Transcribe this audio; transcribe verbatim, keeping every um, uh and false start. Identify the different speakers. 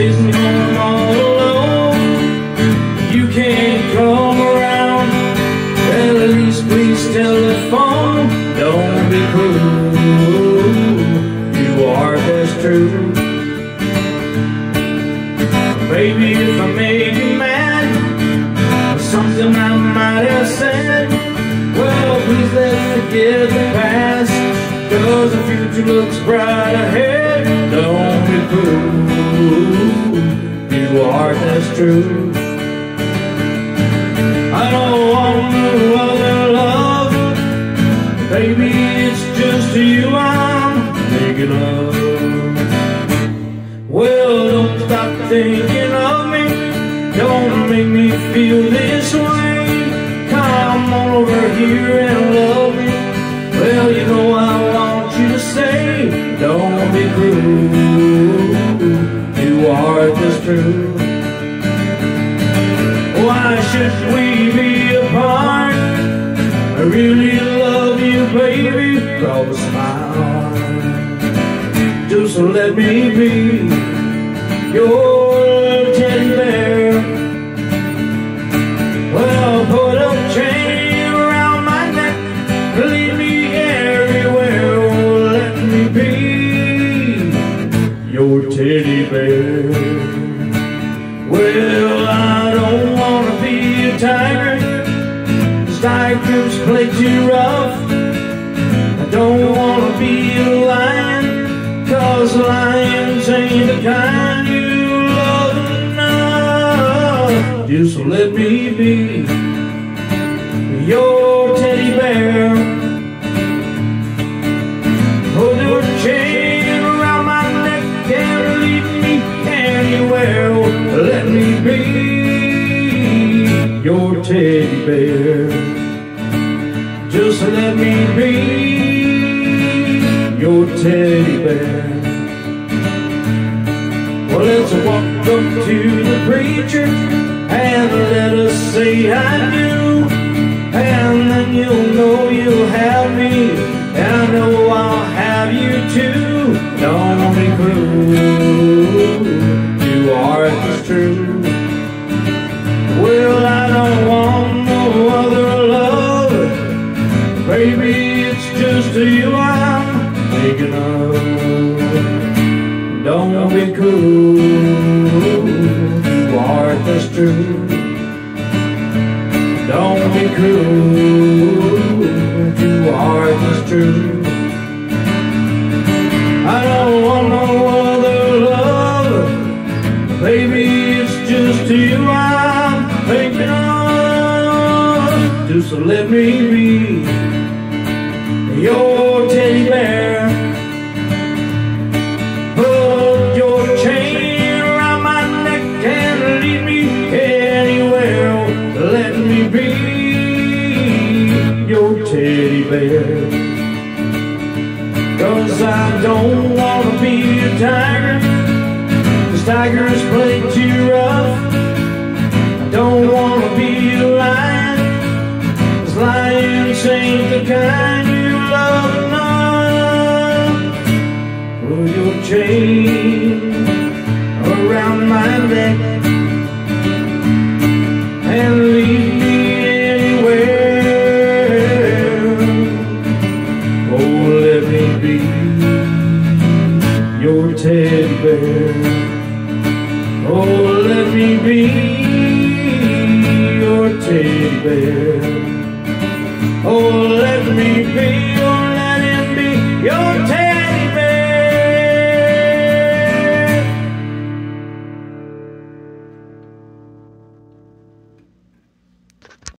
Speaker 1: sitting home all alone. You can't come around. Well, at least please telephone. Don't be cruel. You are best true. Baby, if I make you mad, something I might have said, well, please let's forget the past, 'cause the future looks bright ahead. Don't be cruel, you are that's true. I don't want no other love, baby, it's just you I'm thinking of. Well, don't stop thinking of me, don't make me feel this way. Come on over here and love me. Well, you know I want you to say, don't be cruel, you are just true. Why should we be apart? I really love you, baby, promise my heart. Just let me be your teddy bear. Well, put a chain around my neck, lead me everywhere. Oh, let me be your teddy bear. Well, I don't want to be a tiger, 'cause tigers play too rough. I don't want to be a lion, 'cause lions ain't the kind you love enough. Just let me be your teddy bear. Put your chain around my neck and lead me anywhere. Let me be your teddy bear. Just let me be your teddy bear. Well, let's walk up to the preacher and let us say I do, and then you'll know you'll have me, and I know I'll have you too. Don't be cruel, you are just true. Well, I don't want no other love, baby, it's just you I'm thinking of. Don't be cruel, you are just true. Don't be cruel, you are just true. I don't want no other love, baby, it's just you I'm thinking of. Just let me be your teddy bear. Put your chain around my neck and lead me anywhere. Let me be your teddy bear. 'Cause I don't want to be a tiger, 'cause tigers play too rough. I don't want to be a lion, 'cause lions ain't the kind you love enough. Put your chain around my neck and lead me anywhere. Oh, let me be your teddy bear. Oh, let me be your teddy bear.